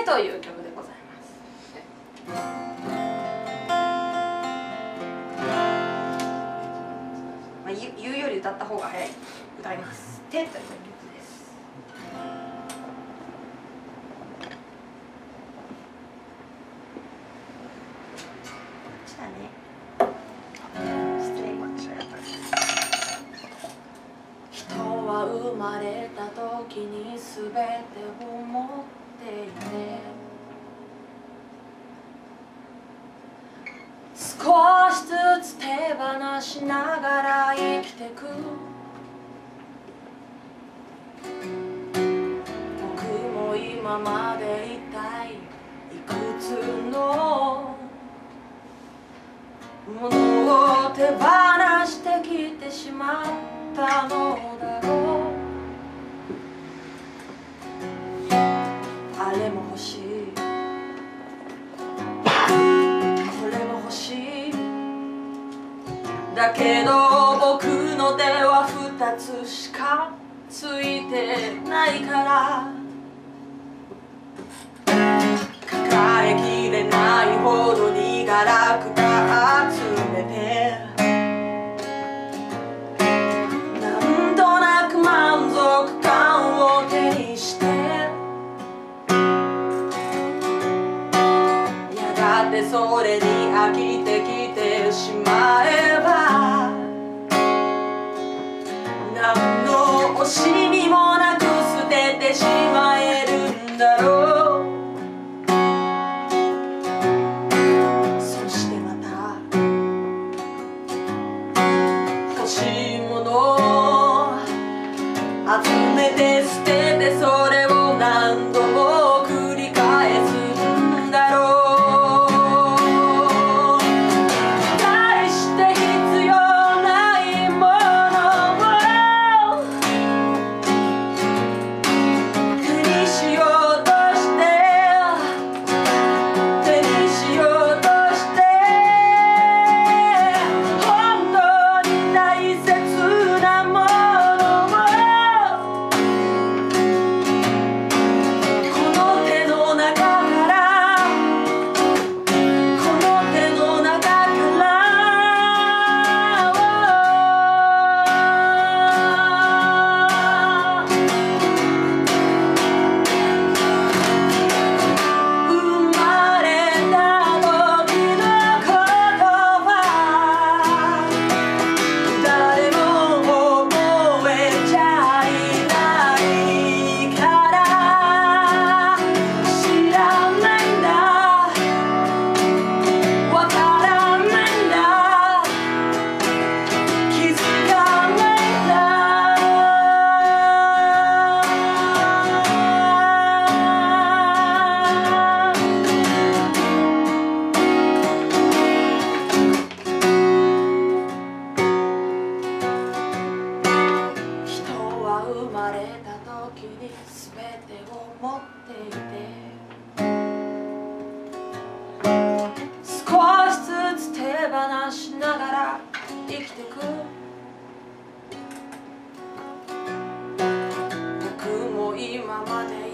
という曲でございます。まあ、言うより歌った方が早い。歌います。手という曲です。じゃあね。人は生まれた時に全てを持っていて、少しずつ手放しながら生きてく。僕も今まで一体いくつのものを手放してきてしまったのだろう。あれも欲しい、これも欲しい。だけど僕の手は2つしかついてないから、抱えきれないほどにガラクタ集めて、なんとなく満足感を手にして、やがてそれに飽きてきてしまえば、何の惜しみもなく捨ててしまえるんだろう。そしてまた欲しいものを集めて捨てて、それを何度も繰り返すんだろう。大して必要ないものを手にしようとして、手にしようとして、本当に大切なものをこの手の中から、この手の中から生まれた時のことは誰も覚えちゃいないから、知らないんだ、わからないんだ、気づかないんだ。人は生まれた時に全てを持っていて、少しずつ手放しながら生きてく。僕も今まで